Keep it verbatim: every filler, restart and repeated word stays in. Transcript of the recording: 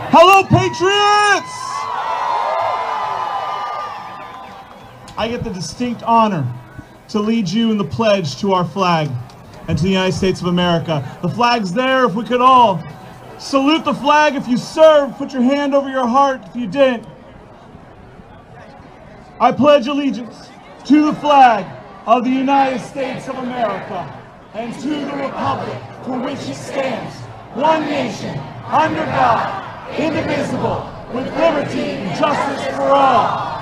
Hello, Patriots! I get the distinct honor to lead you in the pledge to our flag and to the United States of America. The flag's there if we could all salute the flag. If you served, put your hand over your heart. If you didn't, I pledge allegiance to the flag of the United States of America and to the republic for which it stands, one nation, under God, indivisible, with liberty and justice for all.